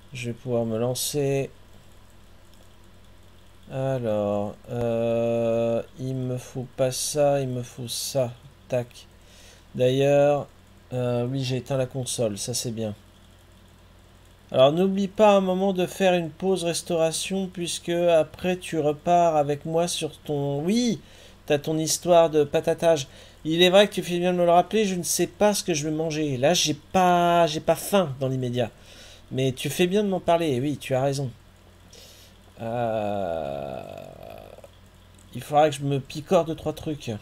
Je vais pouvoir me lancer. Alors, il me faut pas ça, il me faut ça. Tac. D'ailleurs, oui, j'ai éteint la console, ça c'est bien. Alors n'oublie pas un moment de faire une pause restauration puisque après tu repars avec moi sur ton... Oui, t'as ton histoire de patatage. Il est vrai que tu fais bien de me le rappeler, je ne sais pas ce que je vais manger. Là, j'ai pas faim dans l'immédiat. Mais tu fais bien de m'en parler, oui, tu as raison. Euh, Il faudra que je me picore de trois trucs.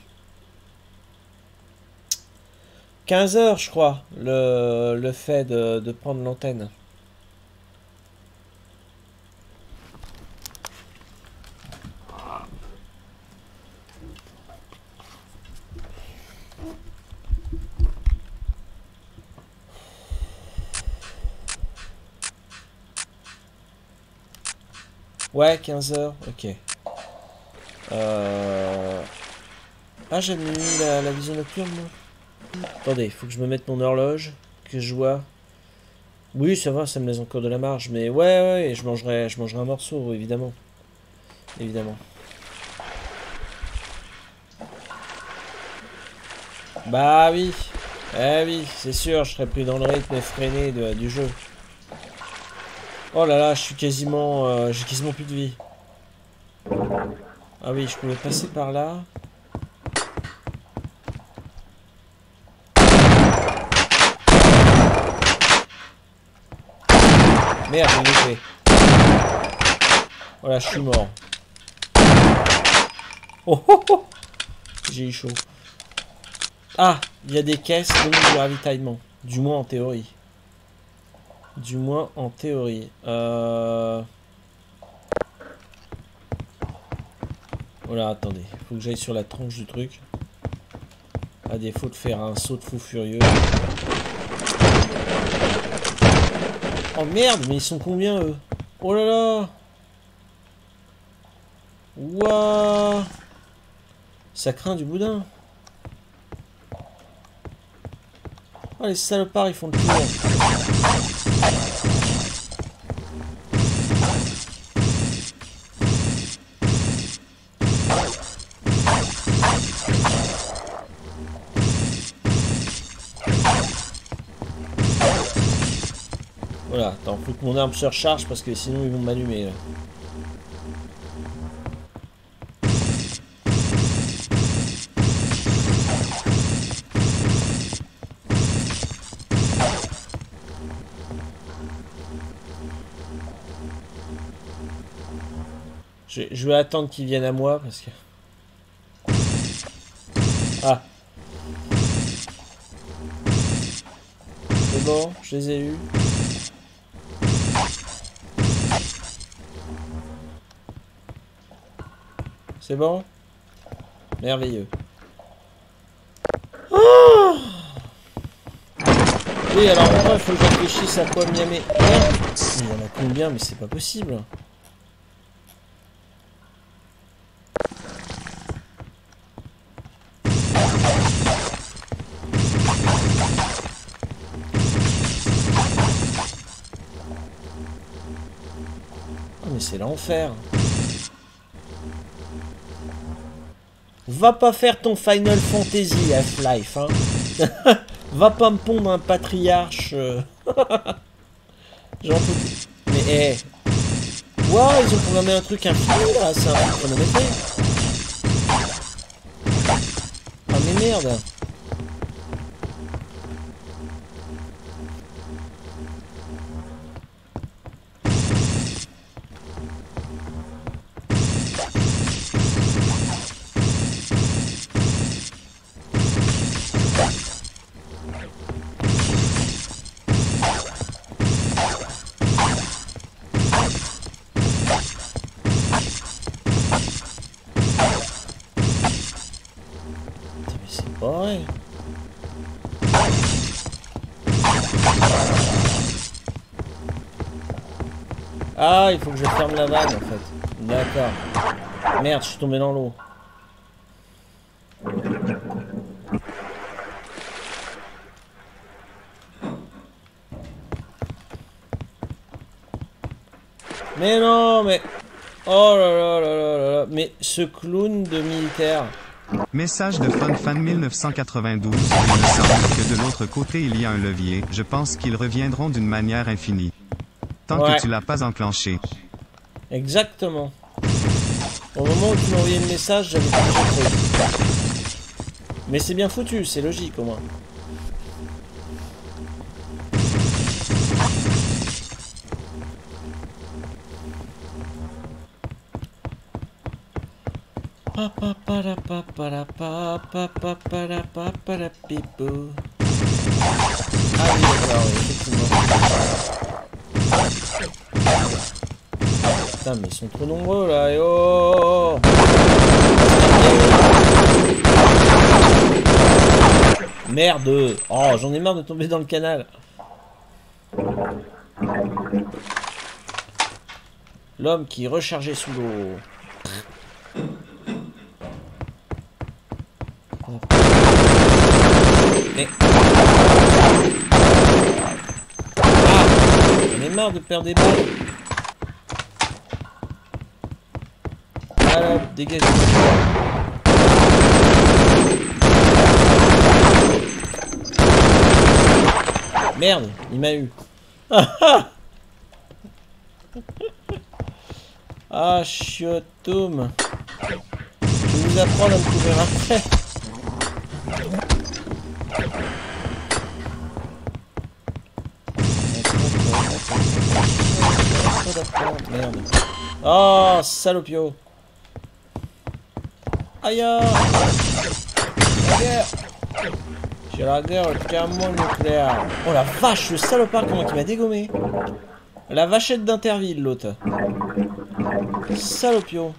15 heures, je crois, le fait de prendre l'antenne. Ouais, 15 heures, ok. Euh... Ah, j'avais mis la vision nocturne, moi. Attendez, il faut que je me mette mon horloge, que je vois. Oui, ça va, ça me laisse encore de la marge, mais ouais, ouais, je mangerai un morceau, évidemment. Évidemment. Bah oui, eh oui, c'est sûr, je serai plus dans le rythme effréné du jeu. Oh là là, j'ai quasiment plus de vie. Ah oui, je pouvais passer par là. Merde, j'ai loupé. Voilà, je suis mort. Oh oh oh, j'ai eu chaud. Ah, il y a des caisses, donc du ravitaillement. Du moins en théorie. Du moins en théorie. Voilà, attendez. Faut que j'aille sur la tronche du truc. À défaut de faire un saut de fou furieux. Oh merde, mais ils sont combien eux? Oh là là. Ouah. Ça craint du boudin. Oh les salopards, ils font le tour. Voilà, attends, faut que mon arme se recharge parce que sinon ils vont m'allumer là. Je vais attendre qu'ils viennent à moi parce que... Ah, c'est bon, je les ai eus. C'est bon? Merveilleux. Oh oui, alors maintenant il faut que je réfléchisse à quoi me yammer. Merde. Il y en a combien? Mais c'est pas possible. Oh, mais c'est l'enfer. Va pas faire ton Final Fantasy Half-Life, hein. Va pas me pondre un patriarche. J'en peux plus. Mais hé. Waouh, ils ont programmé un truc infini là, c'est un truc chronométré. Ah mais merde. Putain, mais c'est pas vrai. Ah, il faut que je ferme la vanne en fait. D'accord. Merde, je suis tombé dans l'eau. Mais non, mais... Oh là là là là là là. Mais ce clown de militaire... Message de FunFan 1992. Il me semble que de l'autre côté il y a un levier. Je pense qu'ils reviendront d'une manière infinie. Tant que tu l'as pas enclenché. Exactement. Au moment où tu m'as envoyé le message, j'avais pas compris. Mais c'est bien foutu, c'est logique au moins. Ah oui, d'accord, effectivement. Putain, mais ils sont trop nombreux là, et oh! Merde! Oh, j'en ai marre de tomber dans le canal. L'homme qui est rechargé sous l'eau. Mais... Ah! J'en ai marre de perdre des balles. Alors, dégage. Merde, il m'a eu. Ah, chiotoum. Je vais vous apprendre à me couvrir après. Merde. Oh, salopio. Aïe. J'ai la guerre thermonucléaire. Oh la vache, le salopard, comment il m'a dégommé. La vachette d'Interville, l'autre. Salopio.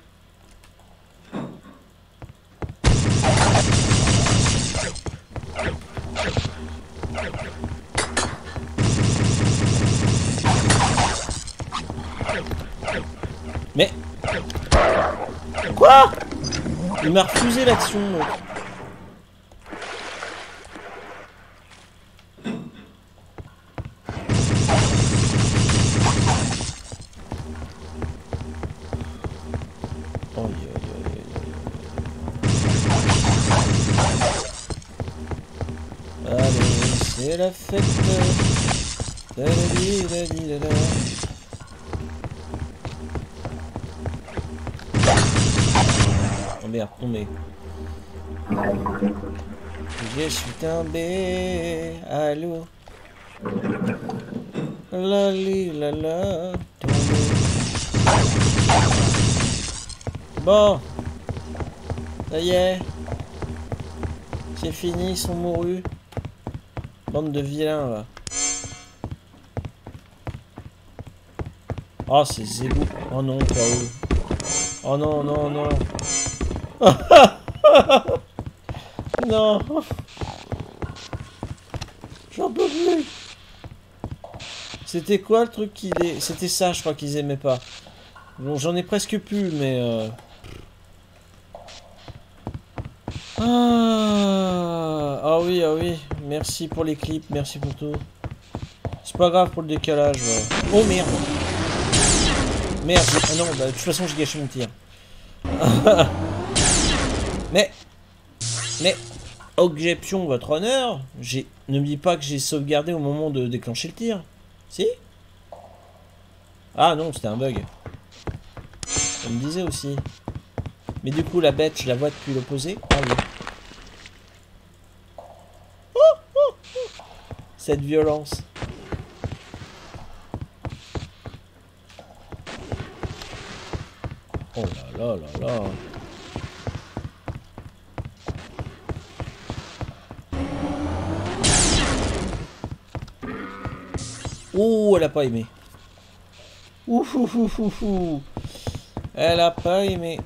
Mais... Quoi? Il m'a refusé l'action, l'autre. C'est la fête. Oh merde, tombé. Je suis tombé à l'eau. La li la la. Tombé. Bon. Ça y est. C'est fini, ils sont mourus. Bande de vilains là. Oh, c'est Zébou. Oh non, pas eux. Oh non, non, non. Non. J'en peux plus. C'était quoi le truc qu'il est... C'était ça, je crois qu'ils aimaient pas. Bon, j'en ai presque plus, mais... Ah oui, ah oui. Merci pour les clips, merci pour tout. C'est pas grave pour le décalage. Ouais. Oh merde. Merde. Ah non, bah, de toute façon, j'ai gâché mon tir. Mais... Objection, votre honneur. Ne me dis pas que j'ai sauvegardé au moment de déclencher le tir. Si? Ah non, c'était un bug. Ça me disait aussi. Mais du coup, la bête, je la vois depuis l'opposé. Ah oui. Cette violence. Oh là là là là. Oh, elle a pas aimé. Ouf, ouf, ouf, ouf, ouf. Elle a pas aimé.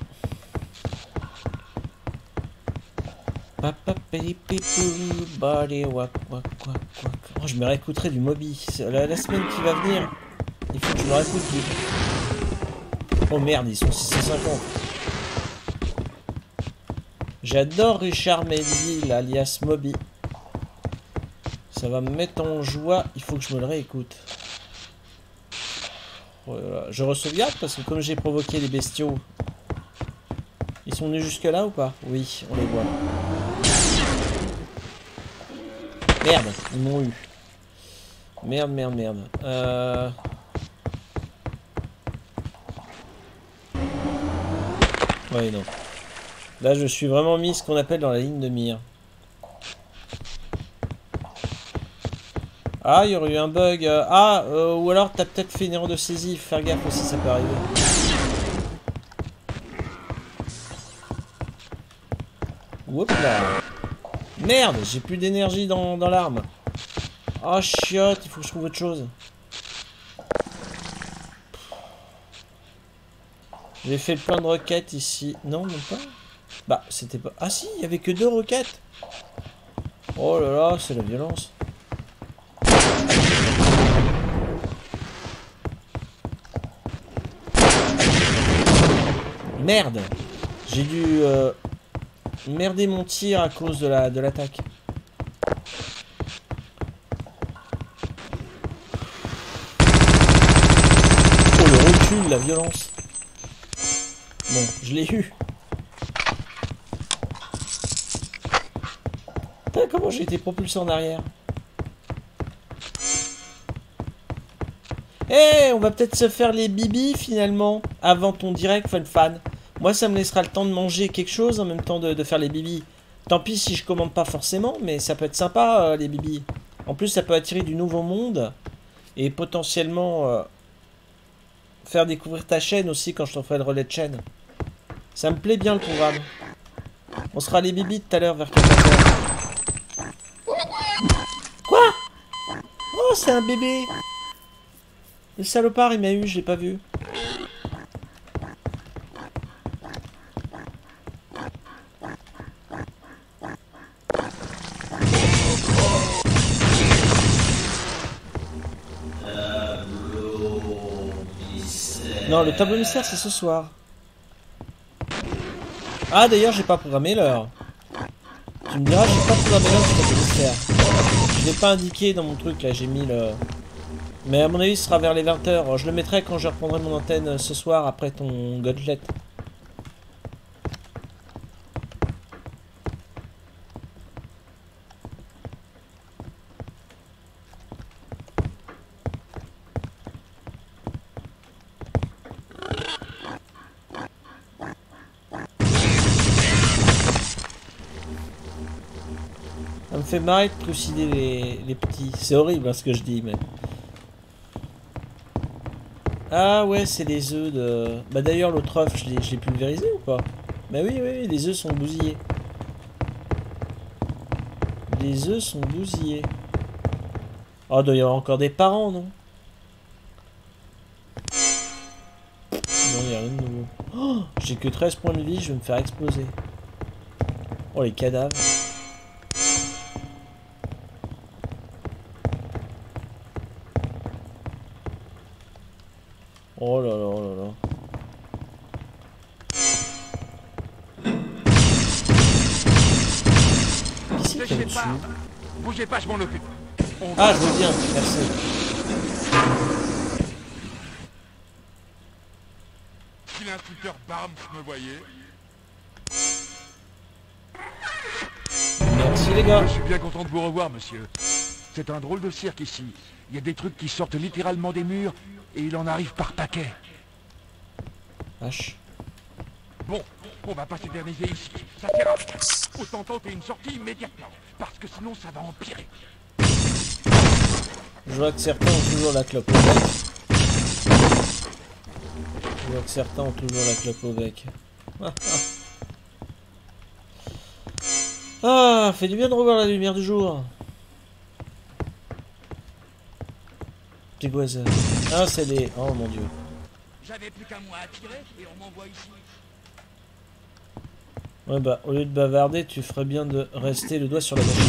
Oh, je me réécouterai du Moby. La semaine qui va venir, il faut que je me réécoute du... Oh merde, ils sont 650. J'adore Richard Melville, alias Moby. Ça va me mettre en joie. Il faut que je me le réécoute. Oh là là. Je re-sauvegarde parce que comme j'ai provoqué les bestiaux... Ils sont venus jusque là ou pas? Oui, on les voit. Merde, ils m'ont eu. Merde, merde, merde. Ouais, non. Là, je suis vraiment mis ce qu'on appelle dans la ligne de mire. Ah, il y aurait eu un bug. Ou alors t'as peut-être fait une erreur de saisie. Faire gaffe aussi, ça peut arriver. Oups là. Merde, j'ai plus d'énergie dans l'arme. Oh chiotte, il faut que je trouve autre chose. J'ai fait plein de requêtes ici. Non, même pas. Bah, c'était pas... Ah si, il y avait que 2 requêtes. Oh là là, c'est la violence. Merde. J'ai dû merder mon tir à cause de l'attaque. Oh le recul, la violence. Bon, je l'ai eu. Putain, comment j'ai été propulsé en arrière. Eh, on va peut-être se faire les bibis finalement avant ton direct fan. Moi, ça me laissera le temps de manger quelque chose en même temps de faire les bibis. Tant pis si je commande pas forcément, mais ça peut être sympa les bibis. En plus, ça peut attirer du nouveau monde et potentiellement faire découvrir ta chaîne aussi quand je t'en ferai le relais de chaîne. Ça me plaît bien le programme. On sera les bibis tout à l'heure vers 14h. Quoi? Oh, c'est un bébé. Le salopard, il m'a eu, je l'ai pas vu. Non, le tableau mystère, c'est ce soir. Ah, d'ailleurs, j'ai pas programmé l'heure. Tu me diras, j'ai pas programmé l'heure du tableau mystère. Je l'ai pas indiqué dans mon truc, là, j'ai mis le... Mais à mon avis, ce sera vers les 20h. Je le mettrai quand je reprendrai mon antenne ce soir, après ton Gauntlet. Ça me fait marrer de trucider les petits. C'est horrible hein, ce que je dis, mais... Ah ouais, c'est les œufs de... Bah d'ailleurs, l'autre œuf, je l'ai pulvérisé ou pas? Bah oui, oui, les œufs sont bousillés. Les œufs sont bousillés. Oh, il doit y avoir encore des parents, non? Non, il n'y a rien de nouveau. Oh, j'ai que 13 points de vie, je vais me faire exploser. Oh, les cadavres. Oh là là, oh là là. Ici, qu'il y a dessus. Bougez pas, je m'en occupe. Ah, je veux bien, merci. Si l'instructeur Barnes me voyait... Merci les gars. Je suis bien content de vous revoir, monsieur. C'est un drôle de cirque ici. Il y a des trucs qui sortent littéralement des murs, et il en arrive par paquets. H. Bon, on va pas s'éterniser ici. Ça ira. Autant tenter une sortie immédiatement, parce que sinon ça va empirer. Je vois que certains ont toujours la clope au bec. Je vois que certains ont toujours la clope au bec. Ah, fait du bien de revoir la lumière du jour. Petit goiseur. Ah, c'est des... Oh mon dieu. J'avais plus qu'un mois à tirer, et on m'envoie ici. Ouais bah, au lieu de bavarder, tu ferais bien de rester le doigt sur la machine.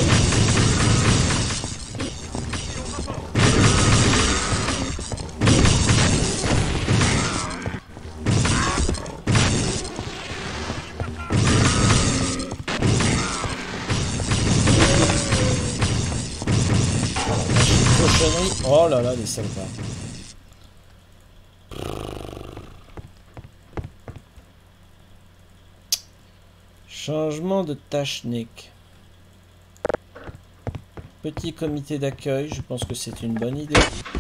Oh là là, les salopards. Changement de Tachnik. Petit comité d'accueil, je pense que c'est une bonne idée.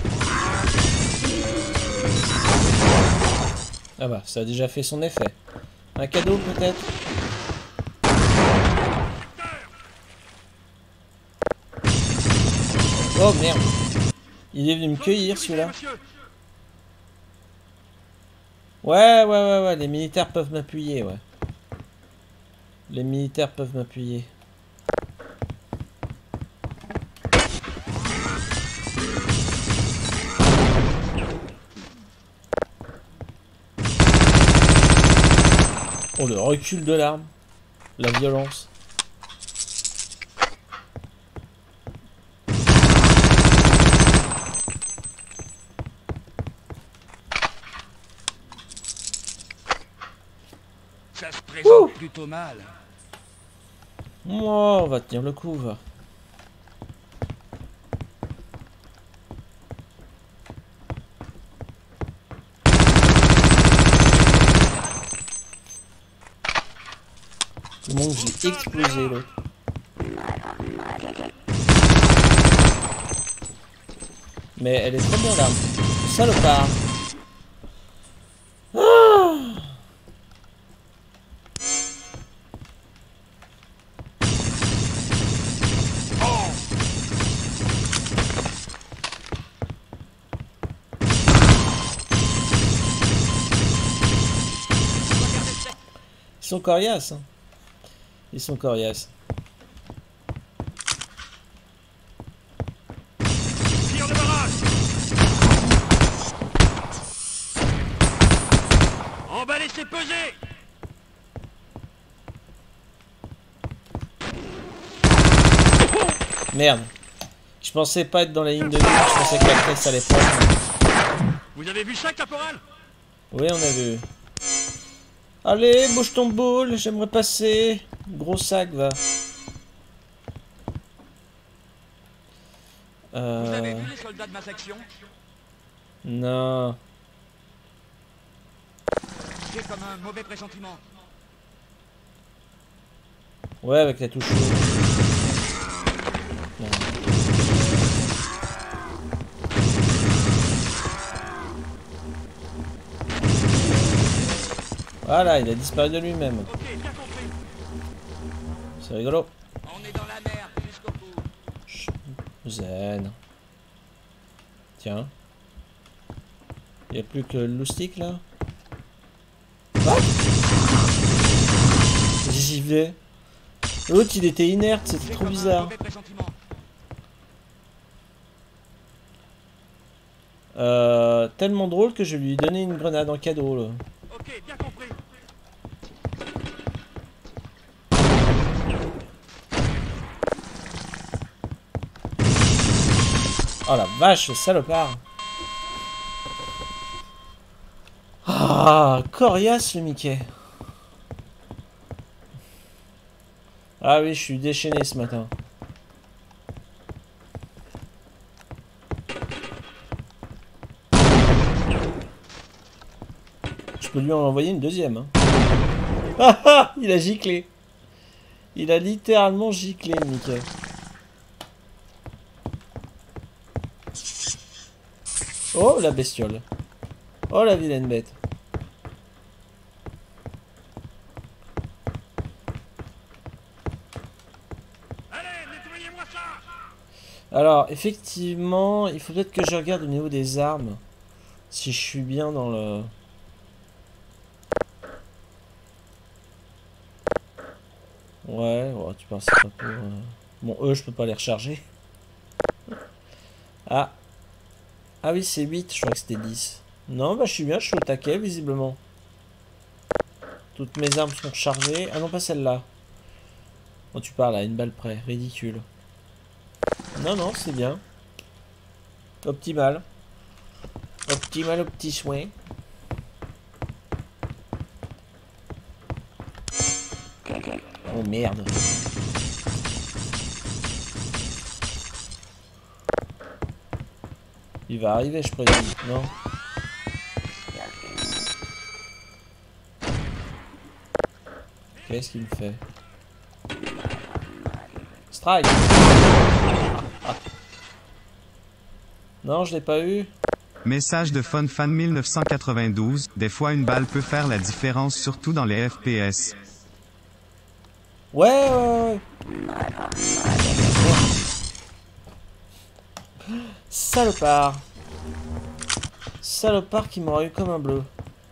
Ah bah, ça a déjà fait son effet. Un cadeau peut-être? Oh merde! Il est venu me cueillir celui-là. Ouais, les militaires peuvent m'appuyer, ouais. Les militaires peuvent m'appuyer. Oh, le recul de l'arme. La violence. Ça se présente plutôt mal. Oh, on va tenir le coup, va. Tout le monde, j'ai explosé l'autre. Mais elle est très bien l'arme. Salopard. Ah! Ils sont coriaces. Hein. Ils sont coriaces. Tire de barrage. Emballez, c'est pesé. Merde. Je pensais pas être dans la ligne de vue. Je pensais que la caisse allait prendre. Vous avez vu ça, caporal? Oui, on a vu. Allez, bouge ton boule, j'aimerais passer. Gros sac, va. Vous avez vu les soldats de ma section? Non. J'ai comme un mauvais pressentiment. Ouais, avec la touche. Non. Voilà, il a disparu de lui-même. Ok, bien compris. C'est rigolo. On est dans la merde jusqu'au bout. Chut, zen. Tiens. Il n'y a plus que le loustic là. Ah, j'y vais. L'autre il était inerte, c'était trop bizarre. Tellement drôle que je lui ai donné une grenade en cadeau là. Ok, bien compris. Oh la vache, le salopard. Ah, coriace le Mickey. Ah oui, je suis déchaîné ce matin. Je peux lui en envoyer une deuxième. Hein. Ah ah, il a giclé. Il a littéralement giclé le Mickey. Oh la bestiole. Oh la vilaine bête. Allez, nettoyez-moi ça. Alors effectivement, il faut peut-être que je regarde au niveau des armes. Si je suis bien dans le... Ouais, oh, tu penses pas pour... Bon, eux, je peux pas les recharger. Ah. Ah oui, c'est 8, je crois que c'était 10. Non, bah je suis bien, je suis au taquet, visiblement. Toutes mes armes sont chargées. Ah non, pas celle-là. Oh, tu parles à une balle près, ridicule. Non, non, c'est bien. Optimal. Optimal au petit soin. Oh merde. Il va arriver, je présume, non? Ok. Qu'est-ce qu'il me fait? Strike. Non, je l'ai pas eu. Message de FunFan 1992, des fois une balle peut faire la différence surtout dans les FPS. Ouais. Salopard. Salopard qui m'aurait eu comme un bleu.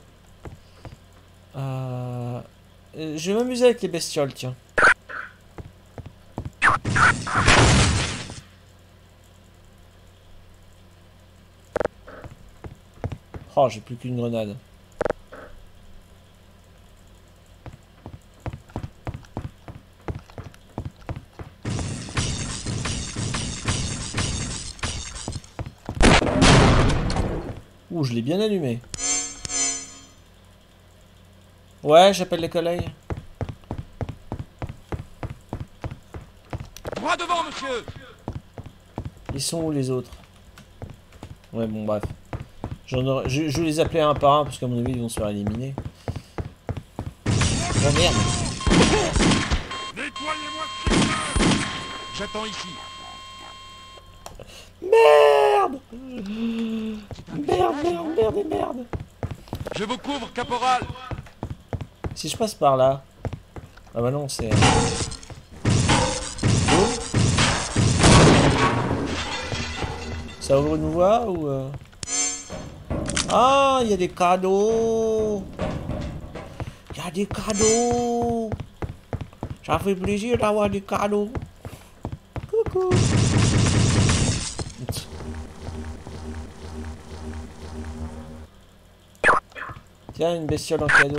Je vais m'amuser avec les bestioles, tiens. Oh, j'ai plus qu'une grenade. Ouh, je l'ai bien allumé. Ouais, j'appelle les collègues. Droit devant, monsieur! Ils sont où les autres? Ouais, bon, bref. Je vais les appeler un par un parce qu'à mon avis ils vont se faire éliminer. Oh merde! Nettoyez-moi ce secteur! J'attends ici. Merde! Merde! Je vous couvre, caporal! Si je passe par là... Ah bah non, c'est... Ça ouvre une voie ou... Ah, il y a des cadeaux! Il y a des cadeaux! Ça fait plaisir d'avoir des cadeaux! Coucou! Tiens, une bestiole en cadeau.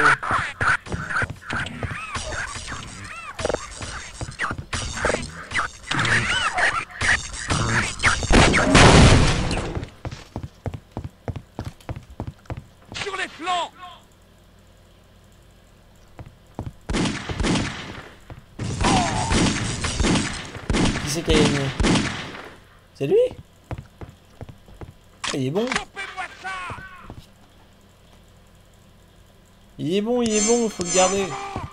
Sur les flancs! Qui c'est qui a gagné? C'est lui? Il est bon. Chopez-moi ça! Il est bon, faut le garder.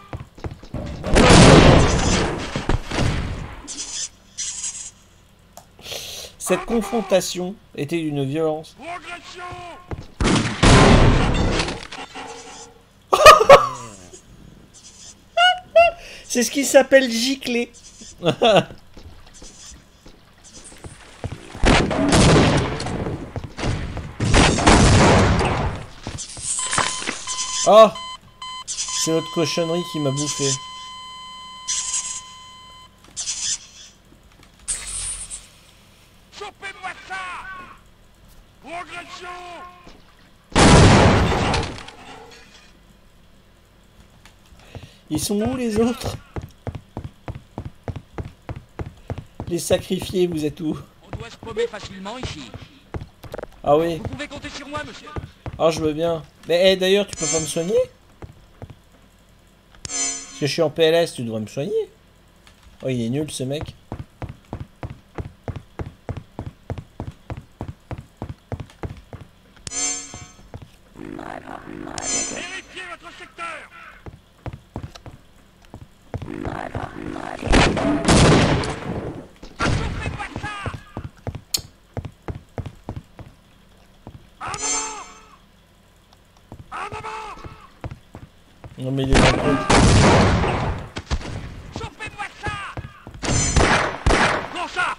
Cette confrontation était d'une violence. Progression! C'est ce qui s'appelle gicler. Oh! C'est votre cochonnerie qui m'a bouffé. Chopez-moi ça! Progression! Ils sont où les autres? Les sacrifiés, vous êtes où? On doit se paumer facilement ici. Ah oui. Vous pouvez compter sur moi, monsieur. Ah, je veux bien. Mais d'ailleurs, tu peux pas me soigner? Parce que je suis en PLS, tu devrais me soigner. Oh, il est nul ce mec. Vérifiez votre secteur! Chopez-moi ça! En avant! En avant! Non mais il est dans le truc. Chopez-moi ça! Prends ça!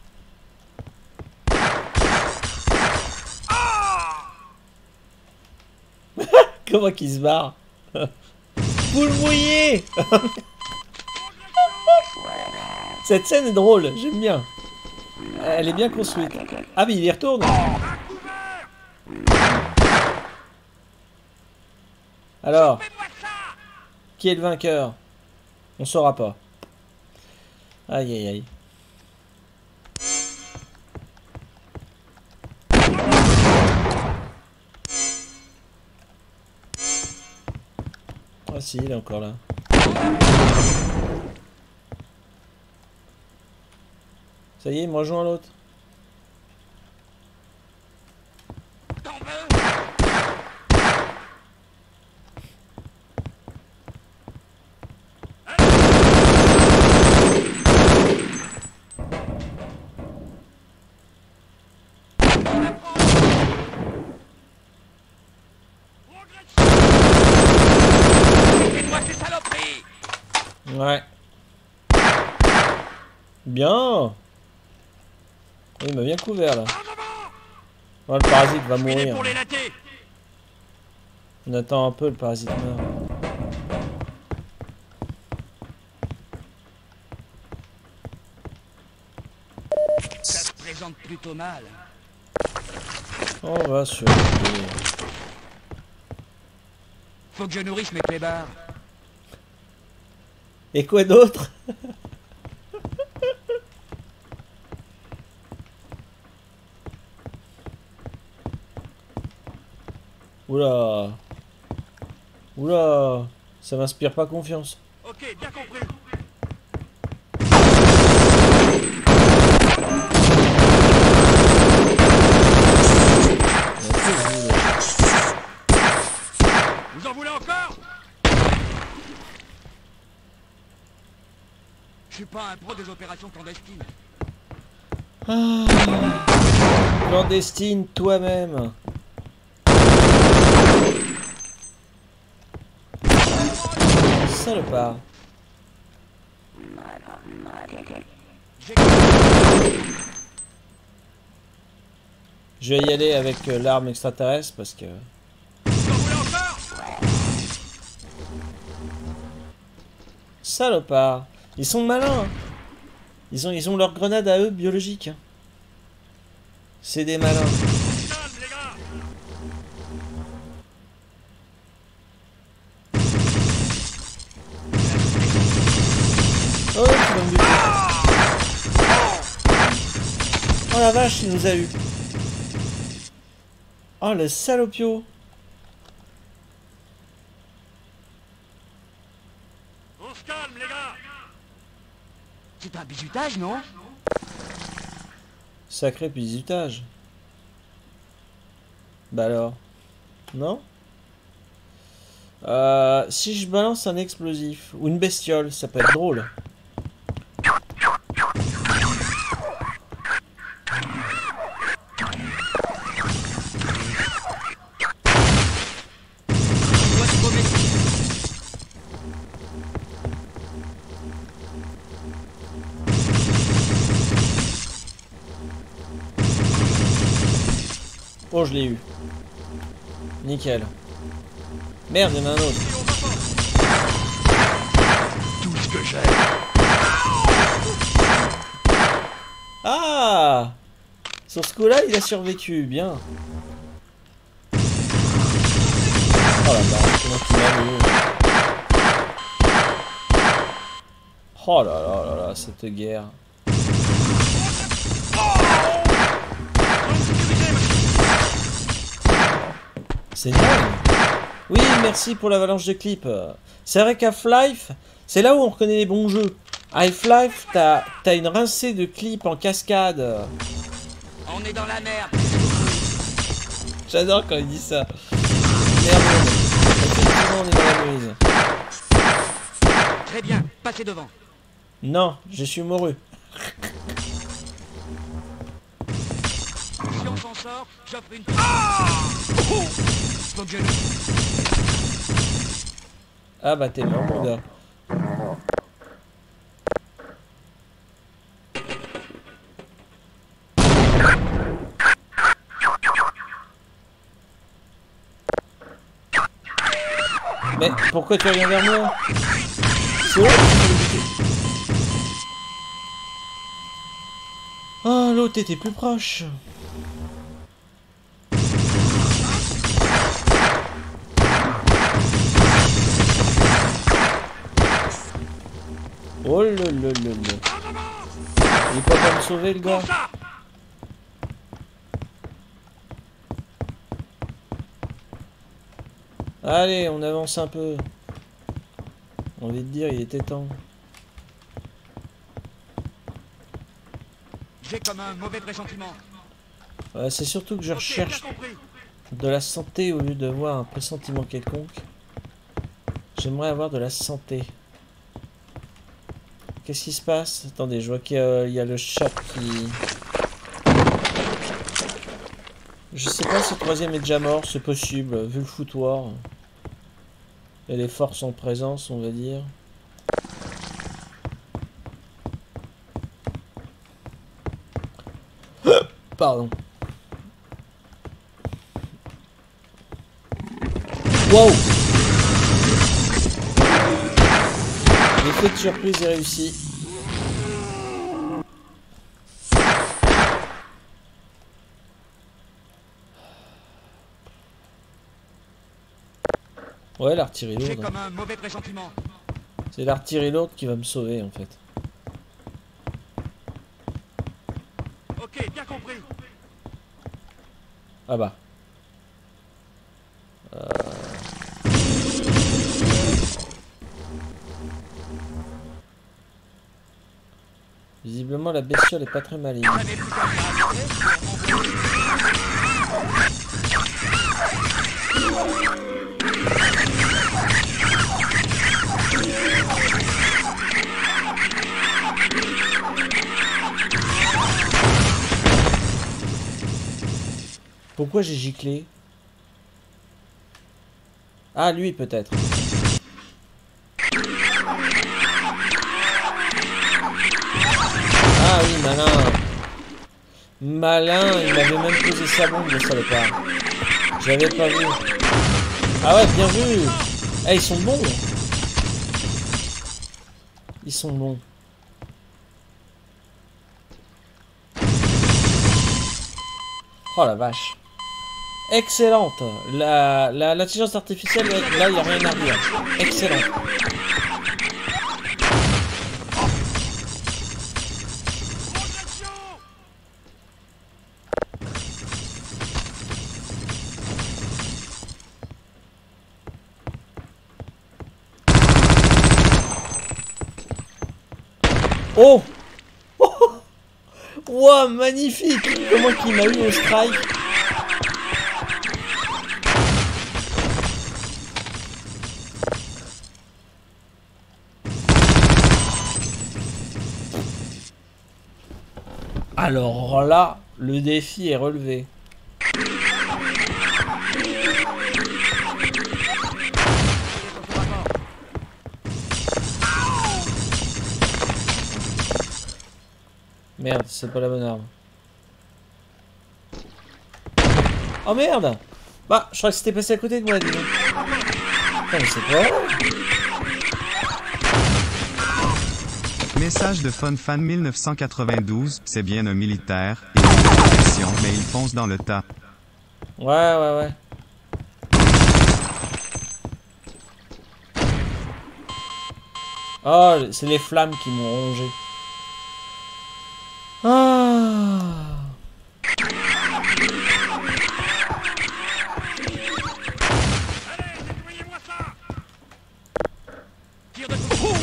Ah! Comment qu'il se barre? Vous le voyez. Cette scène est drôle, j'aime bien. Elle est bien construite. Ah mais il y retourne. Alors, Chopez-moi ça! qui est le vainqueur? On saura pas. Aïe aïe aïe. Ah si, il est encore là. Ça y est, il me rejoint l'autre. T'en veux? Ouais. Bien. Il m'a bien couvert là. Oh, le parasite va mourir. On attend un peu, le parasite meurt. Ça se présente plutôt mal. On va sur... Faut que je nourrisse mes clébards. Et quoi d'autre? Oula. Oula. Ça m'inspire pas confiance. Ok, bien compris. Vous en voulez encore? Je suis pas un pro des opérations clandestines. Ah. Clandestine, toi-même. Salopard. Je vais y aller avec l'arme extraterrestre parce que... Salopard. Ils sont malins. Ils ont leur grenade à eux biologique. C'est des malins. Oh, tu vas me buter. Oh la vache, il nous a eu. Oh le salopio. On se calme, les gars. C'est un bizutage, non? Sacré bizutage. Bah alors. Non? Si je balance un explosif ou une bestiole, ça peut être drôle. Oh, je l'ai eu. Nickel. Merde, il y en a un autre. Tout ce que j'ai. Ah! Sur ce coup-là, il a survécu. Bien. Oh la vache, comment tu m'as mis. Oh là là là là, cette guerre. C'est dingue. Oui, merci pour l'avalanche de clips. C'est vrai qu'Half-Life, c'est là où on reconnaît les bons jeux. Half-Life, t'as une rincée de clips en cascade. On est dans la merde. J'adore quand il dit ça. Merde. Effectivement, on est dans la mouise. Très bien, passez devant. Non, je suis mouru. Si on s'en sort, j'offre une... Faut que je... Ah bah t'es mort, mon gars. Mais pourquoi tu reviens vers moi? C'est où? Oh, l'autre était plus proche. Oh le. Il peut pas me sauver, le gars. Allez, on avance un peu. J'ai envie de dire, il était temps. J'ai comme un mauvais pressentiment. C'est surtout que je recherche de la santé au lieu de voir un pressentiment quelconque. J'aimerais avoir de la santé. Qu'est-ce qui se passe? Attendez, je vois qu'il y a le chat qui... Je sais pas si le troisième est déjà mort, c'est possible, vu le foutoir. Et les forces en présence, on va dire. pardon. Wow. L'effet de surprise est réussi. Ouais, l'artillerie J'ai lourde. comme un mauvais pressentiment. C'est l'artillerie lourde qui va me sauver en fait. Ok, bien compris. Ah bah. Visiblement la bestiole est pas très maligne. Ça n'est plus qu'à faire. Pourquoi j'ai giclé? Ah, lui peut-être. Ah oui, malin. Malin, il m'avait même posé sa bombe, le salopard. J'avais pas vu. Ah ouais, bien vu. Eh, ils sont bons. Ils sont bons. Oh la vache. Excellente. L'intelligence artificielle, là, il n'y a rien à dire. Excellente. Oh. Wow, magnifique. Comment qu'il m'a eu au strike. Alors là, le défi est relevé. Merde, c'est pas la bonne arme. Oh merde! Bah, je crois que c'était passé à côté de moi, dis donc. Putain, mais c'est pas vrai. Message de FunFan 1992, c'est bien un militaire, il a une protection, mais il fonce dans le tas. Ouais. Oh, c'est les flammes qui m'ont rongé. Ah. Allez, nettoyez-moi ça. Tire de tout.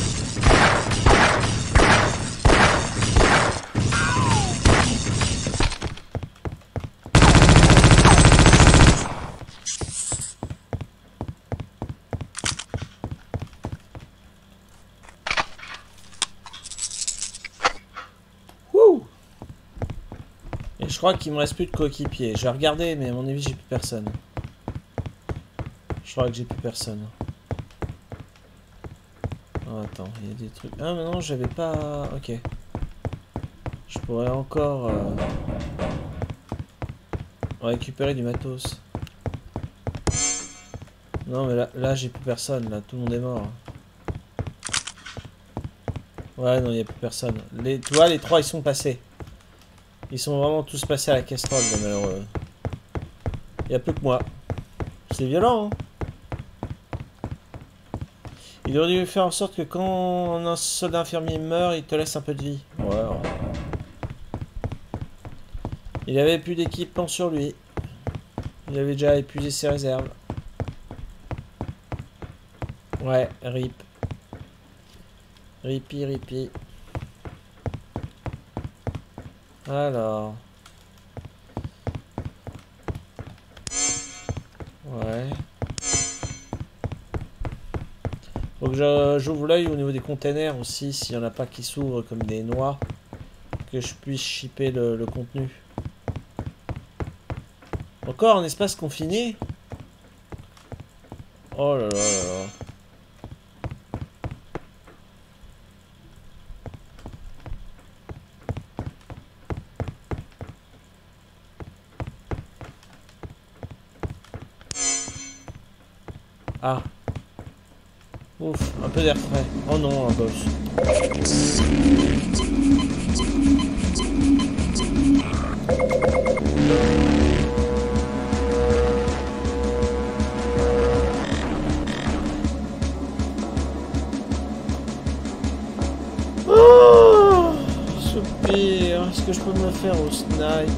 Wouh. Et je crois qu'il me reste plus de coéquipiers. J'ai regardé, mais à mon avis, j'ai plus personne. Je crois que j'ai plus personne. Oh, attends, il y a des trucs. Ah, mais non, j'avais pas. Ok. Je pourrais encore récupérer du matos. Non, mais là j'ai plus personne. Là, tout le monde est mort. Ouais, non, il n'y a plus personne. Tu vois, les trois, ils sont passés. Ils sont vraiment tous passés à la casserole, les malheureux. Il n'y a plus que moi. C'est violent, hein. Il aurait dû faire en sorte que quand un soldat infirmier meurt, il te laisse un peu de vie. Ouais. Il avait plus d'équipement sur lui. Il avait déjà épuisé ses réserves. Ouais, rip. Ripi. Alors. Ouais. Faut que j'ouvre l'œil au niveau des containers aussi, s'il n'y en a pas qui s'ouvrent comme des noix. Que je puisse shipper le contenu. Encore un espace confiné? Oh là là. Ah. Ouf, un peu d'air frais. Oh non, un boss. Oh, soupir. Est-ce que je peux me faire au snipe?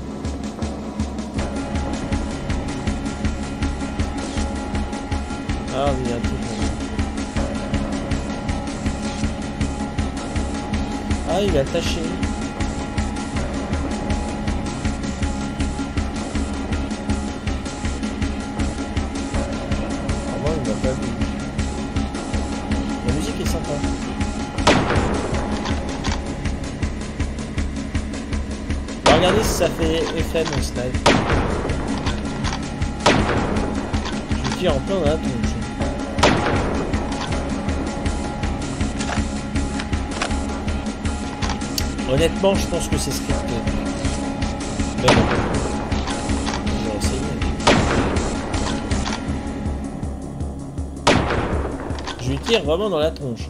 Ah oui, il y a un truc. Ah, il est attaché. Ah bon, il m'a pas vu. La musique est sympa. On va regarder si ça fait effet mon snipe. Je tire en plein dans la tronche. Honnêtement, je pense que c'est scripté. Mais bon. Je vais essayer. Je lui tire vraiment dans la tronche.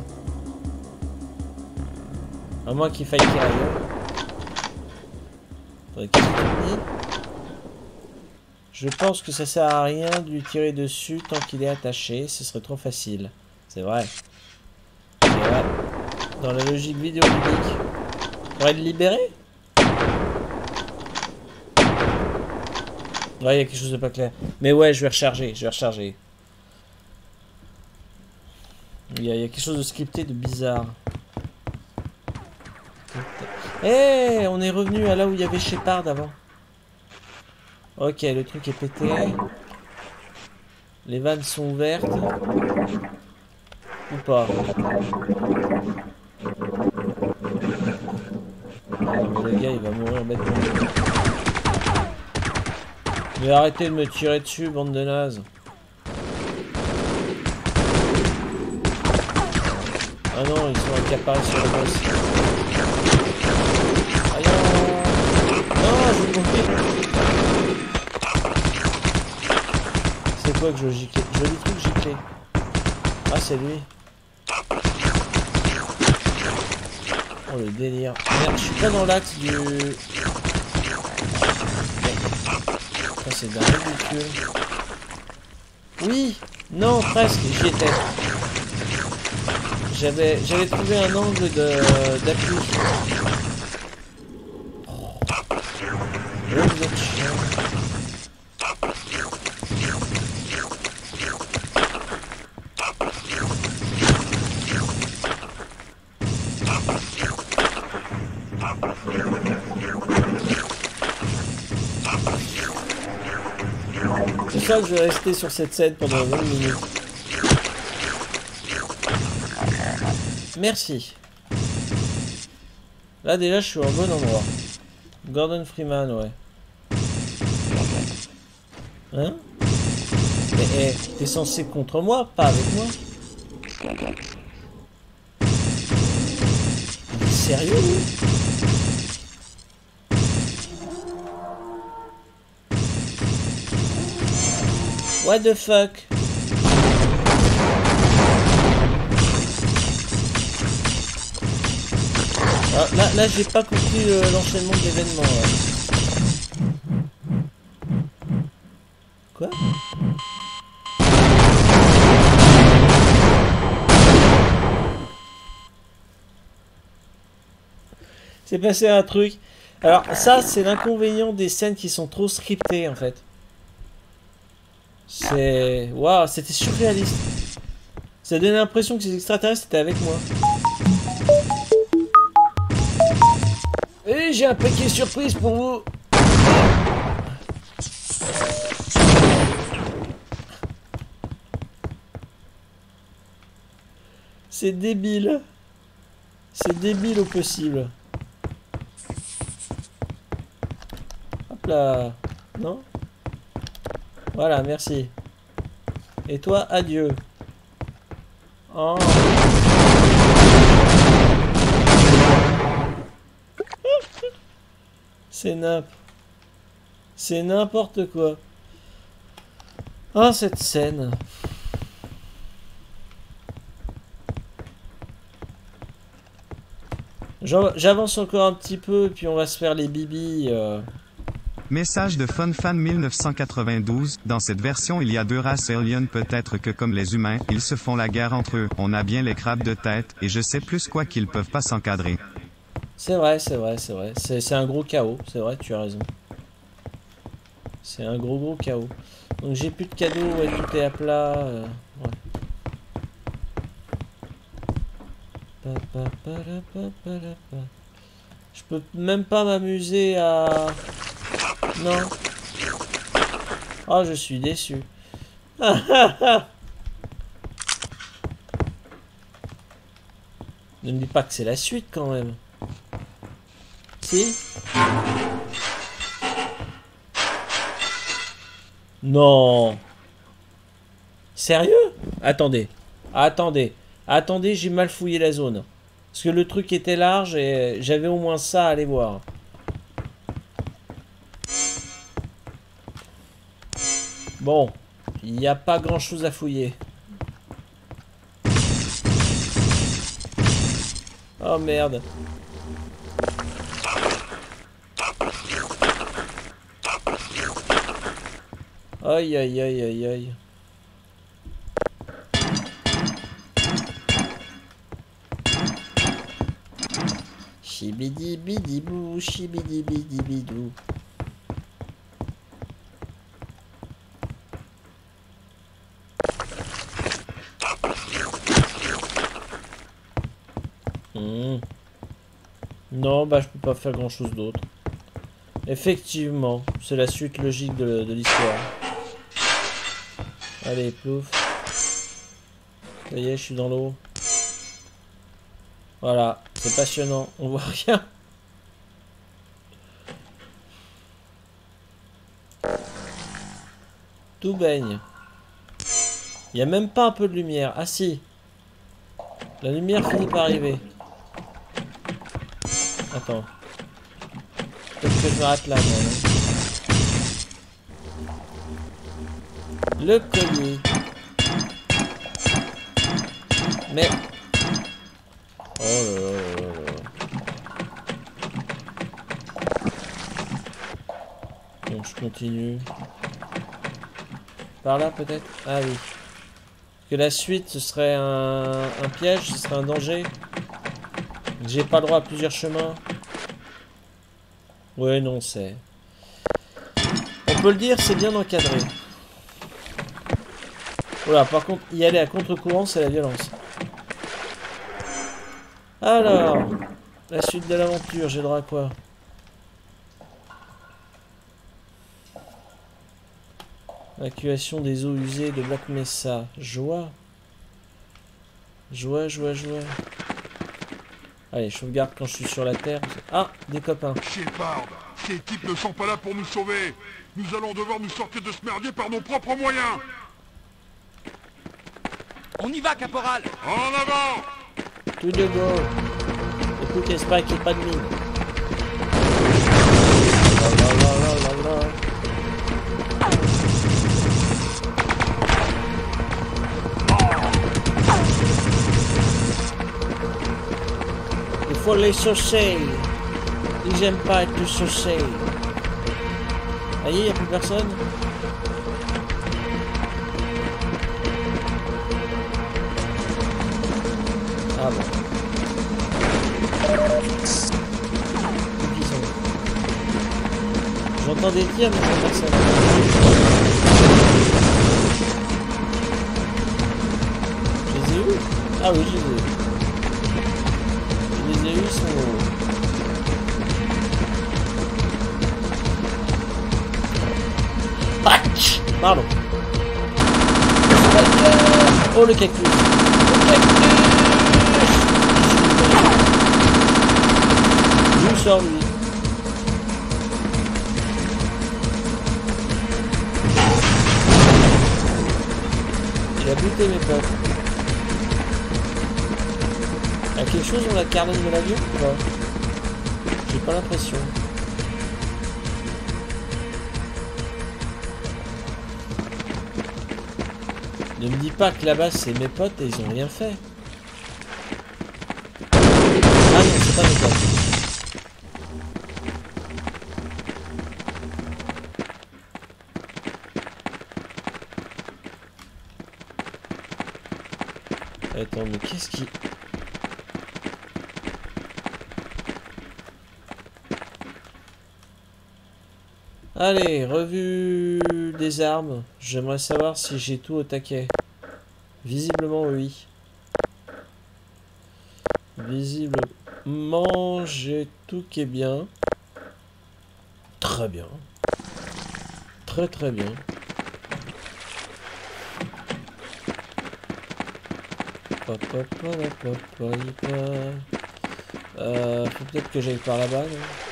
À moins qu'il faille tirer ailleurs. Attendez, qu'est-ce que tu dis ? Je pense que ça sert à rien de lui tirer dessus tant qu'il est attaché. Ce serait trop facile. C'est vrai. C'est vrai. Dans la logique vidéoludique. On va le libérer? Ouais, il y a quelque chose de pas clair. Mais ouais, je vais recharger, Il y a quelque chose de scripté, de bizarre. Eh, hey, on est revenu à là où il y avait Shepard avant. Ok, le truc est pété. Les vannes sont ouvertes. Ou pas. Le gars il va mourir bêtement. Mais arrêtez de me tirer dessus, bande de nazes. Ah non, ils sont accaparés sur le boss. Aïe non, je vais mourir. C'est quoi que je giclais? Joli truc giclé. Ah c'est lui. Oh le délire. Merde, je suis pas dans l'axe du... Ça c'est d'un ridicule. Oui. Non, presque, j'y étais. J'avais trouvé un angle d'appui. Oh, vous êtes chiant. C'est ça que je vais rester sur cette scène pendant 20 minutes. Merci. Là déjà je suis au bon endroit. Gordon Freeman, ouais. Hein? Mais t'es censé contre moi, pas avec moi. Il est sérieux lui? What the fuck? Ah, là j'ai pas compris l'enchaînement de l'événement. Quoi? C'est passé un truc. Alors ça c'est l'inconvénient des scènes qui sont trop scriptées en fait. C'est... Waouh, c'était surréaliste. Ça donnait l'impression que ces extraterrestres étaient avec moi. Et j'ai un paquet surprise pour vous. C'est débile. C'est débile au possible. Hop là. Non? Voilà, merci. Et toi, adieu. Oh. C'est C'est n'importe quoi. Ah, cette scène. J'avance encore un petit peu, et puis on va se faire les bibis. Message de FunFan 1992, dans cette version il y a 2 races aliens, peut-être que comme les humains, ils se font la guerre entre eux, on a bien les crabes de tête, et je sais plus quoi qu'ils peuvent pas s'encadrer. C'est vrai, c'est vrai, c'est vrai. C'est un gros chaos, c'est vrai, tu as raison. C'est un gros chaos. Donc j'ai plus de cadeaux, ouais, tout est à plat. Ouais. Je peux même pas m'amuser à... Non. Oh, je suis déçu. Ne me dis pas que c'est la suite quand même. Si? Non. Sérieux? Attendez. Attendez. Attendez, j'ai mal fouillé la zone. Parce que le truc était large et j'avais au moins ça à aller voir. Bon. Il n'y a pas grand chose à fouiller. Oh merde. Aïe aïe aïe aïe aïe. Chibidi bidi bou, chibidi bidi bidou. Non, bah je peux pas faire grand chose d'autre. Effectivement, c'est la suite logique de l'histoire. Allez, plouf. Ça y est, je suis dans l'eau. Voilà, c'est passionnant, on voit rien. Tout baigne. Il n'y a même pas un peu de lumière. Ah si. La lumière finit par arriver. Attends. Peut-être que je m'arrête là, moi. Le collier. Mais... Oh là là là là. Bon, je continue. Par là, peut-être? Ah oui. Que la suite, ce serait un piège, ce serait un danger. J'ai pas le droit à plusieurs chemins. Ouais, non, c'est... On peut le dire, c'est bien encadré. Voilà, par contre, y aller à contre-courant, c'est la violence. Alors, la suite de l'aventure, j'ai le droit à quoi? Évacuation des eaux usées de Black Mesa. Joie. Joie, joie, joie. Allez, je sauvegarde quand je suis sur la terre. Ah, des copains. Shepard, ces types ne sont pas là pour nous sauver. Nous allons devoir nous sortir de ce merdier par nos propres moyens. On y va, caporal! En avant! Tout de go. Écoute, j'espère qu'il n'y a pas de mine. Il faut les saucer. Ils n'aiment pas être saucés. Allez, il n'y a plus personne. Ah bon. J'entends des tirs, mais je vois personne. Je les ai eus? Ah oui, je les ai eus. Je les ai eus, ils sont... Pardon. Oh le cactus. Le cactus. D'où sort lui? Il a buté mes potes. Il y a quelque chose dans la carlingue de l'avion ou pas? J'ai pas l'impression. Ne me dis pas que là-bas c'est mes potes et ils ont rien fait. Ah non, c'est pas ça m'étonne. Attends, mais qu'est-ce qui... Allez, revue des armes. J'aimerais savoir si j'ai tout au taquet. Visiblement, oui. Visiblement, j'ai tout qui est bien. Très bien. Très très bien. Faut peut-être que j'aille par là-bas.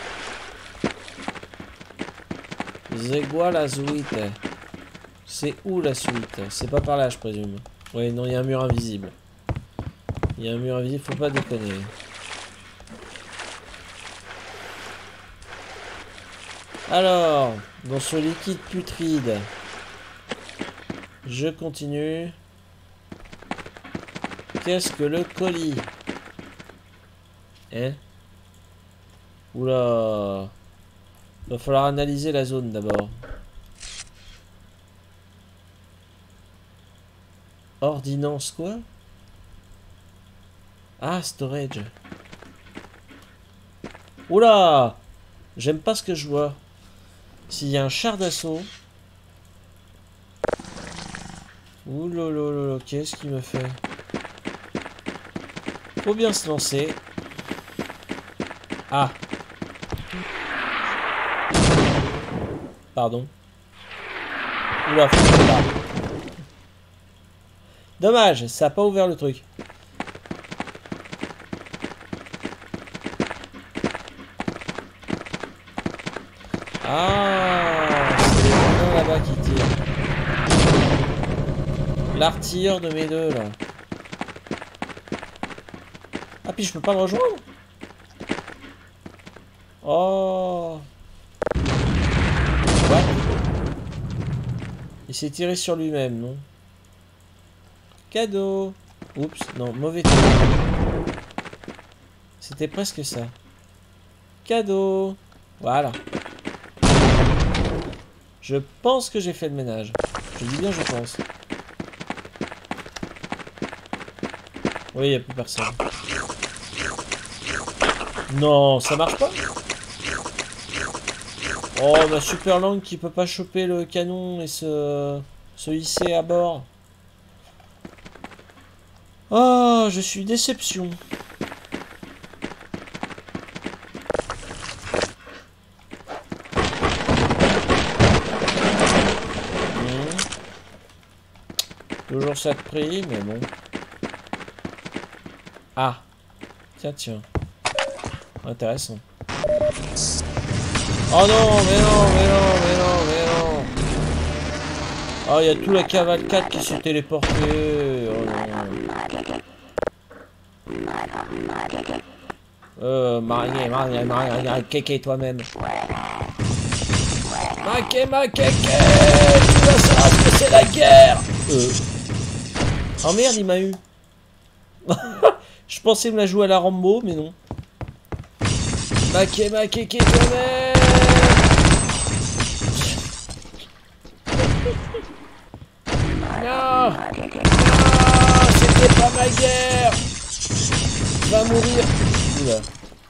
C'est quoi la suite? C'est où la suite? C'est pas par là, je présume. Oui, non, il y a un mur invisible. Il y a un mur invisible, faut pas déconner. Alors, dans ce liquide putride, je continue. Qu'est-ce que le colis? Hein? Oula. Va falloir analyser la zone d'abord. Ordonnance quoi? Ah, storage. Oula! J'aime pas ce que je vois. S'il y a un char d'assaut. Oulolololo, qu'est-ce qu'il me fait? Faut bien se lancer. Ah. Pardon. Oula, faut que là. Dommage, ça n'a pas ouvert le truc. Ah, c'est les canons là-bas qui tirent. L'artilleur de mes deux là. Ah, puis je peux pas le rejoindre. Oh. What? Il s'est tiré sur lui-même, non? Cadeau. Oups, non, mauvais tour. C'était presque ça. Cadeau. Voilà. Je pense que j'ai fait le ménage. Je dis bien je pense. Oui, il n'y a plus personne. Non, ça marche pas? Oh, ma super langue qui peut pas choper le canon et se hisser à bord. Oh, je suis déception. Toujours ça de prix, mais bon. Ah. Tiens, tiens. Intéressant. Oh non, mais non, mais non, mais non, mais non. Oh, il y a tout la cavalcade qui s'est téléportée. Oh non. Marie, kéké toi-même. Maké, tu vas savoir ce que c'est la guerre. Oh merde, il m'a eu. Je pensais me la jouer à la Rambo, mais non. Maké, toi-même. Non, c'était pas ma guerre. Va mourir. Oula.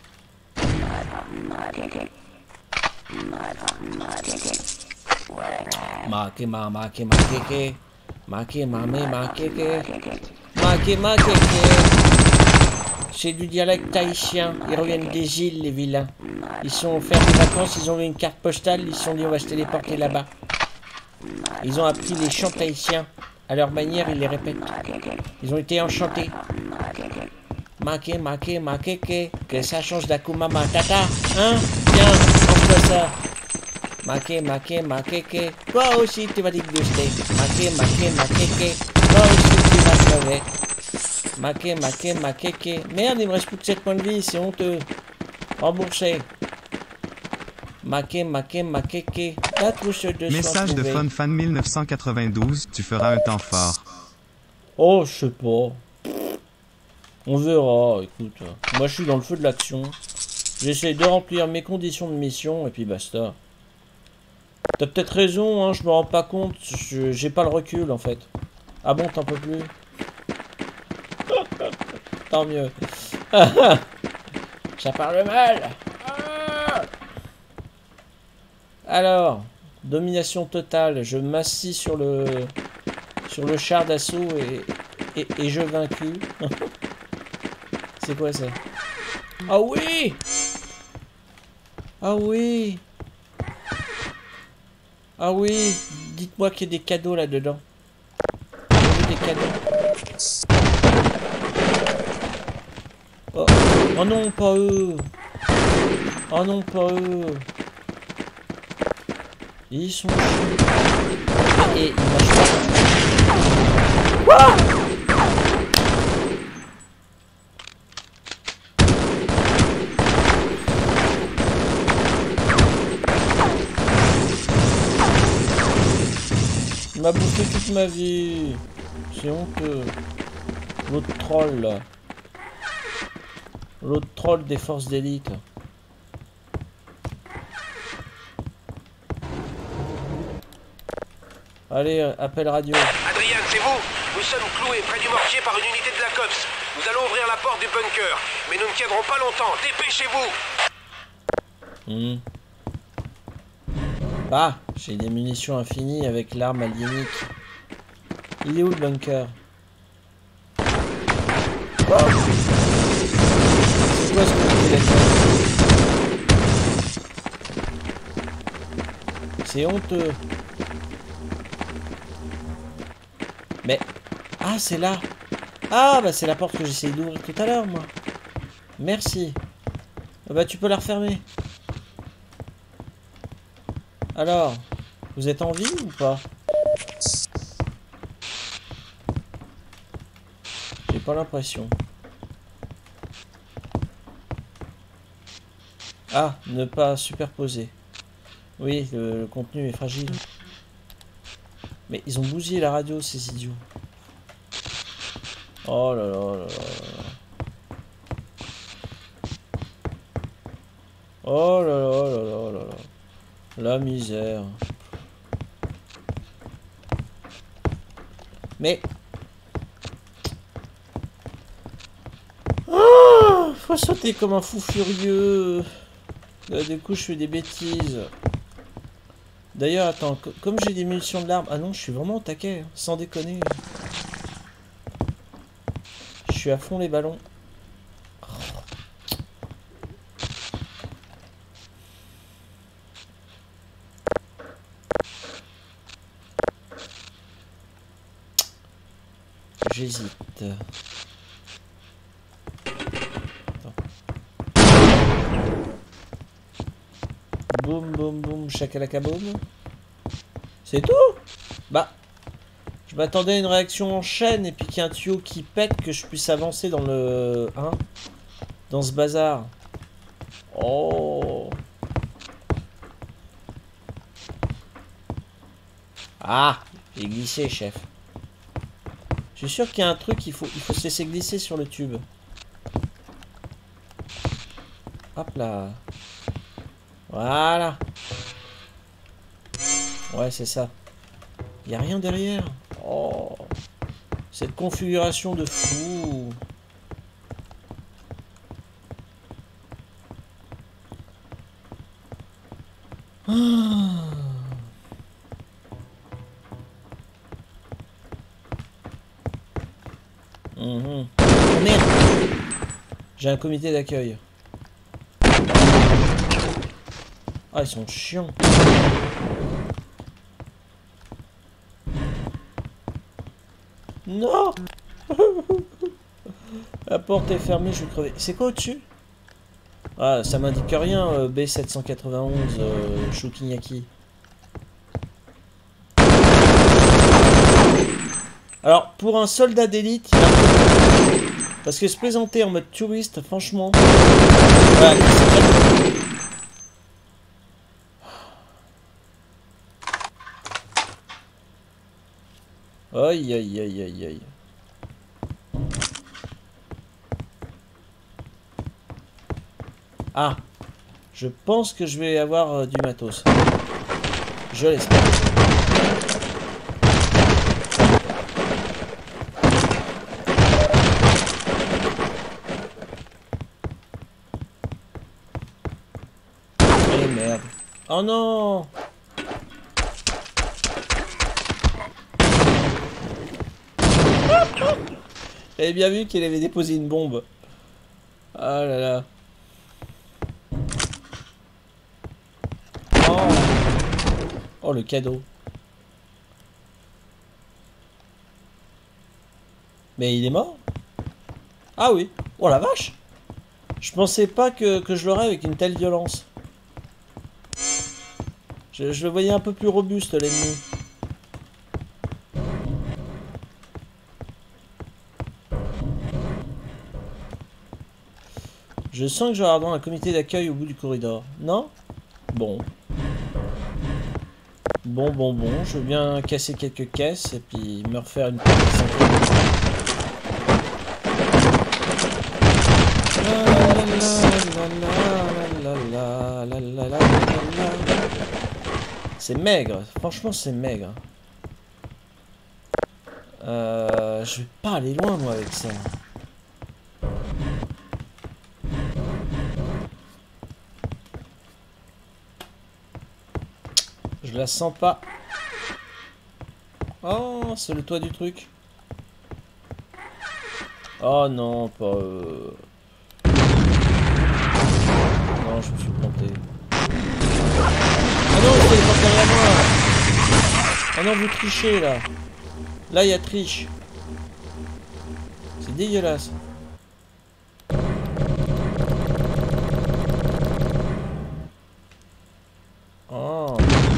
Maké. C'est du dialecte haïtien. Ils reviennent des îles, les vilains. Ils sont faire des vacances, ils ont eu une carte postale, ils se sont dit on va se téléporter là-bas. Ils ont appris les chants haïtiens. À leur manière, ils les répètent. Ils ont été enchantés. Maké, que ça change d'Akuma Matata. Hein? Tiens, mange-toi ça. Maké, toi aussi tu vas déguster. Maké, toi aussi tu vas crever. Maké. Merde, il me reste plus que 7 points de vie, c'est honteux. Remboursé. Maké. La trousse de Message de FunFan 1992, tu feras un temps fort. Oh, je sais pas. On verra, écoute. Moi, je suis dans le feu de l'action. J'essaye de remplir mes conditions de mission, et puis basta. T'as peut-être raison, hein, je me rends pas compte. J'ai pas le recul, en fait. Ah bon, t'en peux plus? Tant mieux. Ça parle mal. Alors, domination totale. Je m'assis sur le char d'assaut et je vaincu. C'est quoi ça? Ah oui! Ah oui! Ah oui! Dites-moi qu'il y a des cadeaux là-dedans. Des cadeaux. Oh. Oh non, pas eux! Oh non, pas eux! Ils sont... Et ils mâchent pas. Quoi? Il m'a bouffé toute ma vie. C'est honteux. L'autre troll là. L'autre troll des forces d'élite. Allez, appel radio. Adrien, c'est vous? Nous sommes cloués près du mortier par une unité de la COPS. Nous allons ouvrir la porte du bunker. Mais nous ne tiendrons pas longtemps. Dépêchez-vous! Ah, j'ai des munitions infinies avec l'arme aliénique. Il est où le bunker? C'est quoi ce que c'est honteux. Mais... Ah, c'est là. Ah, bah c'est la porte que j'essayais d'ouvrir tout à l'heure, moi. Merci. Ah bah tu peux la refermer. Alors, vous êtes en vie ou pas? J'ai pas l'impression. Ah, ne pas superposer. Oui, le contenu est fragile. Mais ils ont bousillé la radio, ces idiots. Oh là là là là. Oh là là là là là là. La misère. Mais... Oh, faut sauter comme un fou furieux. Là, du coup, je fais des bêtises. D'ailleurs, attends, comme j'ai des munitions de l'arme... Ah non, je suis vraiment au taquet, hein, sans déconner. Je suis à fond les ballons. J'hésite. Boum boum boum, chakalaka boum. C'est tout? Bah, je m'attendais à une réaction en chaîne et puis qu'il y ait un tuyau qui pète, que je puisse avancer dans le... Hein? Dans ce bazar. Oh. Ah, j'ai glissé, chef. Je suis sûr qu'il y a un truc, il faut se laisser glisser sur le tube. Hop là. Voilà. Ouais, c'est ça. Il n'y a rien derrière. Oh. Cette configuration de fou. Ah. Oh merde. J'ai un comité d'accueil. Ah, ils sont chiants. Non. La porte est fermée, je vais crever. C'est quoi au-dessus? Ah, ça m'indique rien, B791, Choukinyaki. Alors, pour un soldat d'élite, parce que se présenter en mode touriste, franchement... Voilà, aïe aïe aïe aïe aïe. Ah, je pense que je vais avoir du matos. Je l'espère. Eh merde. Oh non! J'avais bien vu qu'il avait déposé une bombe. Ah là là. Oh, oh le cadeau. Mais il est mort? Ah oui. Oh la vache. Je pensais pas que je l'aurais avec une telle violence. Je le voyais un peu plus robuste l'ennemi. Je sens que je vais avoir un comité d'accueil au bout du corridor. Non? Bon. Bon. Je veux bien casser quelques caisses et puis me refaire une petite santé. C'est maigre. Franchement, c'est maigre. Je vais pas aller loin, moi, avec ça. Je la sens pas. Oh, c'est le toit du truc. Oh non, pas... Non, je me suis planté. Ah non, il est pas derrière moi. Ah non, vous trichez, là. Là, il y a triche. C'est dégueulasse. Oh.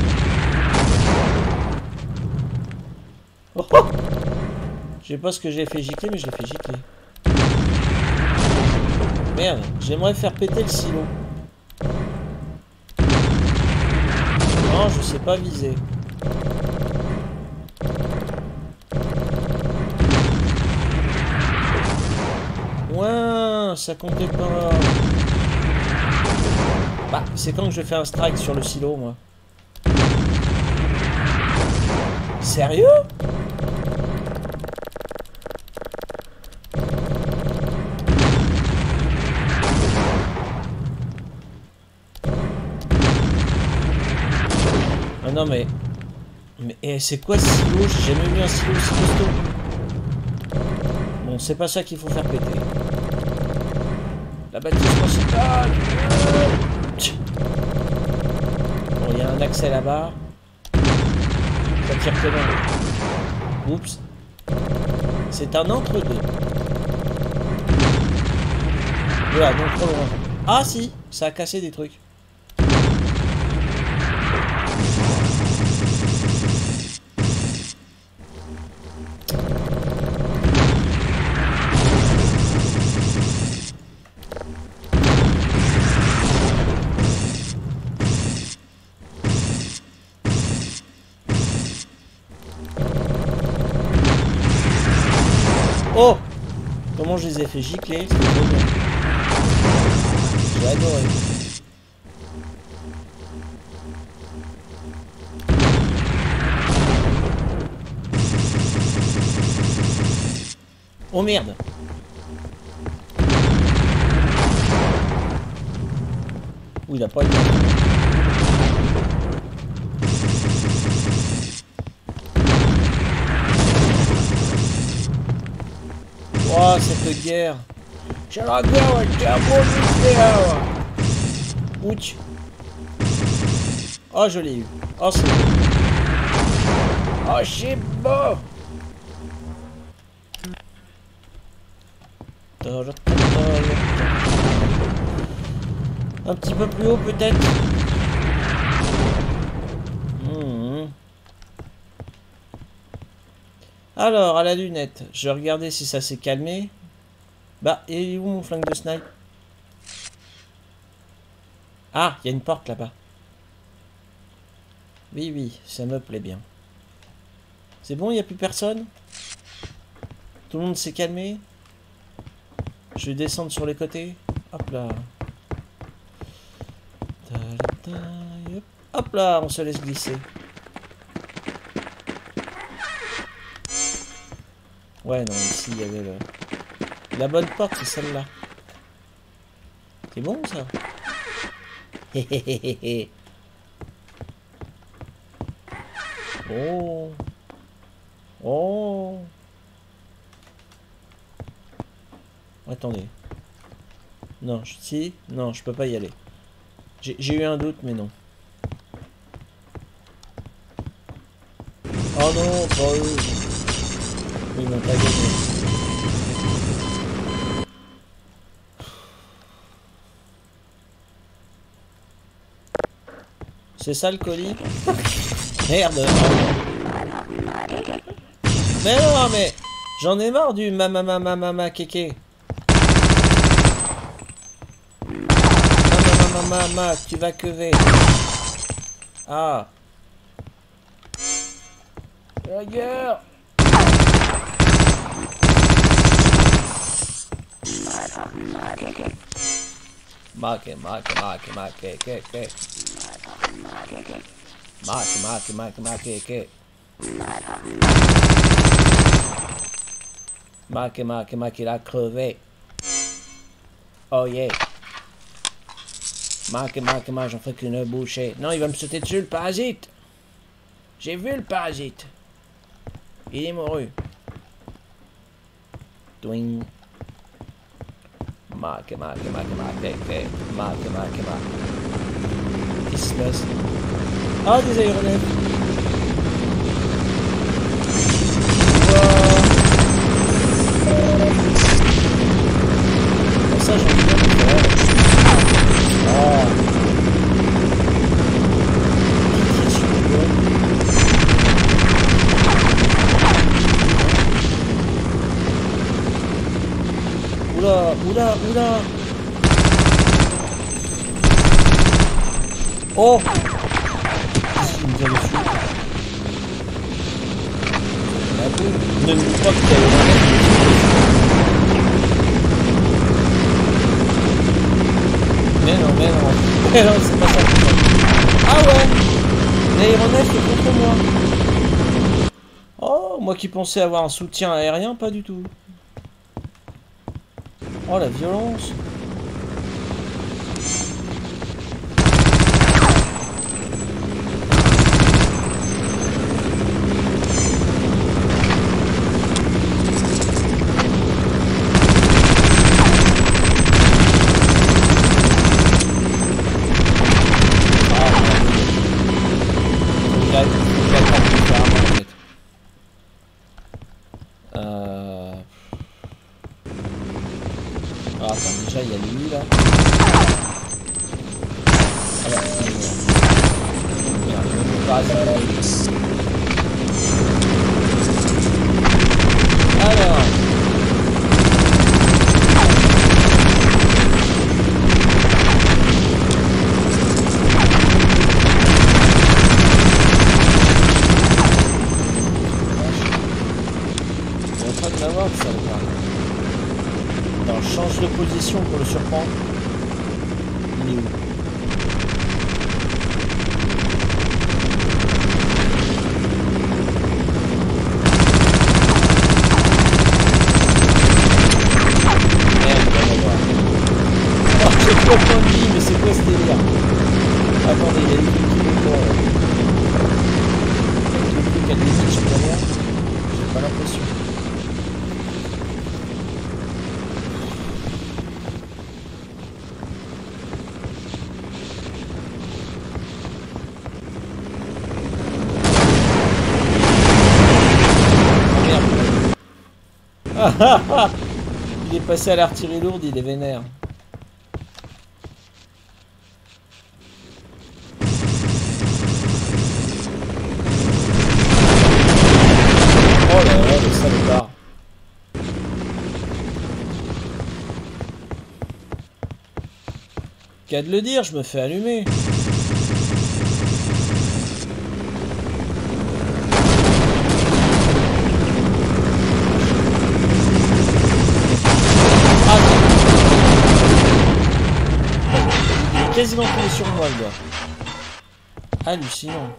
Oh, oh. Je sais pas ce que j'ai fait gicler, mais je l'ai fait gicler. Merde, j'aimerais faire péter le silo. Non, je sais pas viser. Ouais, ça comptait pas. Bah, c'est quand que je fais un strike sur le silo, moi. Sérieux? Ah non mais c'est quoi ce silo? J'ai jamais vu un silo aussi costaud. Bon, c'est pas ça qu'il faut faire péter. La bâtisse principale. Bon, il y a un accès là-bas. Ça tire comment? Oups. C'est un entre-deux. Voilà, donc trop loin. Ah si, ça a cassé des trucs. Oh! Comment je les ai fait gicler? C'était trop bien. J'ai adoré. Oh merde! Ouh, il a pas été. Oh, cette guerre. J'ai la guerre avec thermonucléaire. Ouch. Oh, je l'ai eu. Oh, c'est bon. Oh, c'est beau. Un petit peu plus haut, peut-être. Alors, à la lunette, je vais regarder si ça s'est calmé. Bah, et où mon flingue de snipe? Ah, il y a une porte là-bas. Oui, ça me plaît bien. C'est bon, il n'y a plus personne? Tout le monde s'est calmé? Je vais descendre sur les côtés. Hop là. Hop là, on se laisse glisser. Ouais, non, ici, il y avait le... La bonne porte, c'est celle-là. C'est bon, ça. Oh. Oh. Attendez. Non, si. Non, je peux pas y aller. J'ai eu un doute, mais non. Oh non, pas eux. Ils m'ont pas gagné. C'est ça le colis? Merde. Mais non, mais j'en ai marre du mama kéké. Mama, tu vas quever. Ah. La guerre. Make. Make, il a crevé. Oh yeah. Make, j'en fais qu'une bouchée. Non, il va me sauter dessus, le parasite. J'ai vu le parasite. Il est mouru. Twing. Make. Qu'est-ce qui se passe? Ah, des aéronefs. Ça, j'en ai bien fait. Oh. Oula. Oh. Qu'est-ce qu'il me vient dessus? Ne me dis pas que t'as eu Mais non, c'est pas ça. Ah ouais. L'aéronef est contre moi. Oh, moi qui pensais avoir un soutien aérien, pas du tout. Oh, la violence. Déjà, il y a lui là. Alors. C'est en train de l'avoir, ça le parle. Alors, change de position pour le surprendre. Il est où? Merde, on va voir. Oh, j'ai pas de point de vie, mais c'est quoi ce délire? Attendez, il y a des trucs qui vont pas. Avec le truc à l'église, je suis derrière. J'ai pas l'impression. Il est passé à l'artillerie lourde, il est vénère. Oh là là, le salopard. Qu'à de le dire, je me fais allumer. Quasiment tombé sur moi, le gars. hallucinant.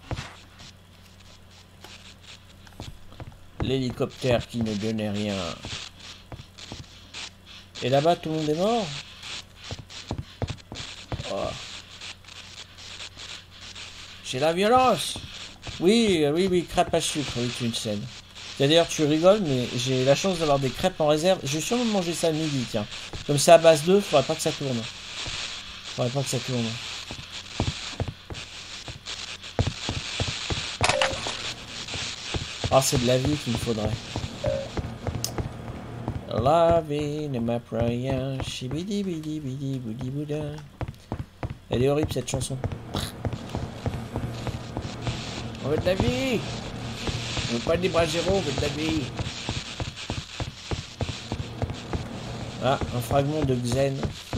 L'hélicoptère qui ne donnait rien. Et là-bas, tout le monde est mort. Oh. C'est la violence. Oui, crêpes à sucre, oui, c'est une scène. D'ailleurs, tu rigoles, mais j'ai la chance d'avoir des crêpes en réserve. Je vais sûrement manger ça à midi, tiens. Comme c'est à base d'œufs, faudrait pas que ça tourne. Ah, c'est de la vie qu'il me faudrait. La vie ne m'apprend rien. Chibidi bidi bidi boudi bouda. Elle est horrible cette chanson. On veut de la vie. On veut pas de libre à zéro, on veut de la vie. Ah, un fragment de Xen.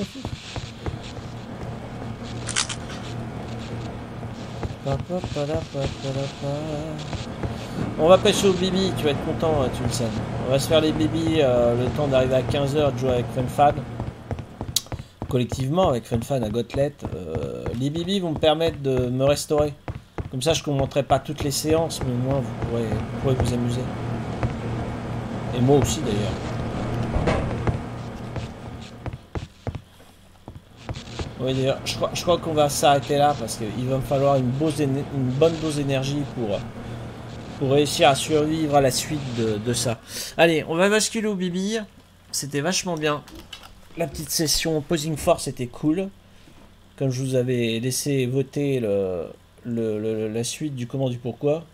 On va pêcher au bibi, tu vas être content, tu le sais. On va se faire les bibis le temps d'arriver à 15h de jouer avec FunFan. Collectivement avec FunFan à Gotlet. Les bibis vont me permettre de me restaurer. Comme ça je ne commenterai pas toutes les séances, mais au moins vous pourrez vous amuser. Et moi aussi d'ailleurs. Oui d'ailleurs, je crois qu'on va s'arrêter là parce qu'il va me falloir une bonne dose d'énergie pour réussir à survivre à la suite de ça. Allez, on va basculer au bibi. C'était vachement bien. La petite session Posing Force était cool. Comme je vous avais laissé voter la suite du comment du pourquoi.